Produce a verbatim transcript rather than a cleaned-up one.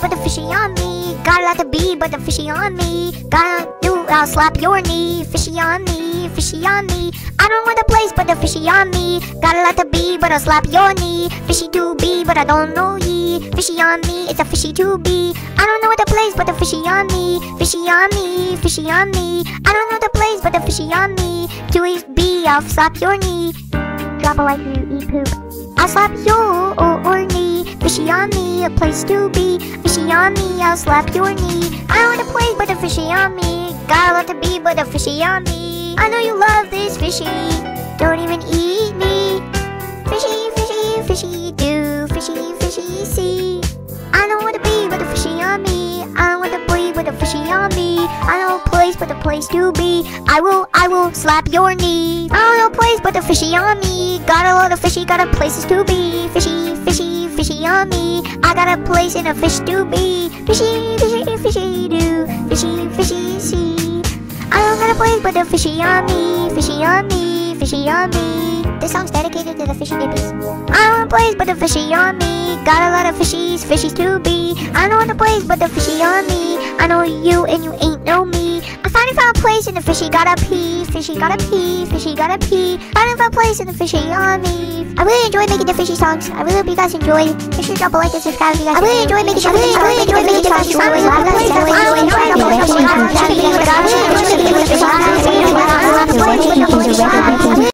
but the fishy on me. Got a lot to be, but the fishy on me. Gotta do, I'll slap your knee. Fishy on me, fishy on me. I don't want the place, but the fishy on me. Got a lot to be, but I'll slap your knee. Fishy to be, but I don't know ye. Fishy on me, it's a fishy to be. I don't know what the place, but the fishy on me. Fishy on me, fishy on me. I don't know the place, but the fishy on me. To eat be, I'll slap your knee. Drop it like you eat poop. I'll slap your or knee. Fishy on me, a place to be. Fishy on me, I'll slap your knee. I don't want the place, but the fishy on me. Got a lot to be, but the fishy on me. I know you love this fishy. Don't even eat me. Fishy, fishy, fishy do. Fishy, fishy see. I don't want to be, but the fishy on me. I don't want to be, but the fishy on me. I know a place, but the place to be. I will, I will slap your knee. I don't know a place, but the fishy on me. Got a lot of fishy, got a places to be. Fishy, fishy, fishy on me. I got a place and a fish to be. Fishy, fishy, fishy do. Fishy, fishy see. I don't got a place, but the fishy on me. Fishy on me, fishy on me. This song's dedicated to the fishy dippies. I don't want a place, but the fishy on me. Got a lot of fishies, fishies to be. I don't want a place, but the fishy on me. I know you and you ain't know me. I finally found a place and the fishy gotta pee. Fishy gotta pee, fishy gotta pee. Finally found a place and the fishy on me. I really enjoy making the fishy songs. I really hope you guys enjoy. Make sure to drop a like and subscribe if you guys. I really enjoy making the fishy songs. I really enjoy making the fishy songs. I really enjoy making the fishy songs.